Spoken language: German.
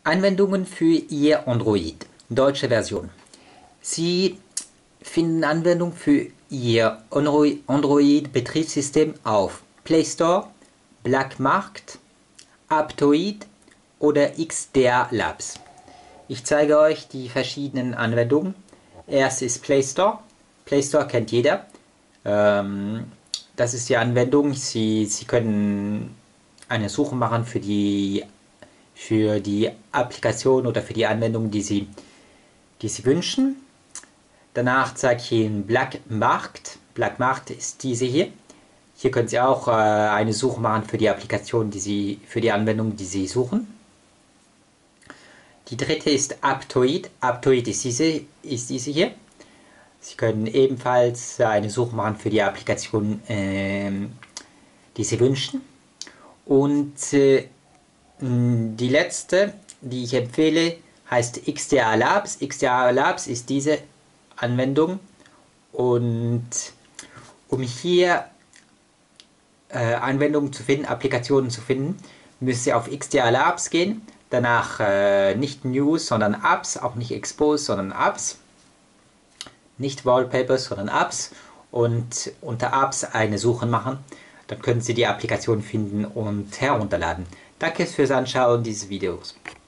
Anwendungen für Ihr Android, deutsche Version. Sie finden Anwendung für Ihr Android-Betriebssystem auf Play Store, Black Market, Aptoide oder XDA Labs. Ich zeige euch die verschiedenen Anwendungen. Erst ist Play Store. Play Store kennt jeder. Das ist die Anwendung. Sie können eine Suche machen für die Applikation oder für die Anwendung, die Sie wünschen. Danach zeige ich Ihnen Black Market. Black Market ist diese hier. Hier können Sie auch eine Suche machen für die Applikation, für die Anwendung, die Sie suchen. Die dritte ist Aptoide. Aptoide ist diese hier. Sie können ebenfalls eine Suche machen für die Applikation, die Sie wünschen. Und die letzte, die ich empfehle, heißt XDA Labs. XDA Labs ist diese Anwendung. Und um hier Anwendungen zu finden, Applikationen zu finden, müsst ihr auf XDA Labs gehen. Danach nicht News, sondern Apps, auch nicht Expose, sondern Apps. Nicht Wallpapers, sondern Apps. Und unter Apps eine Suche machen. Dann können Sie die Applikation finden und herunterladen. Danke fürs Anschauen dieses Videos.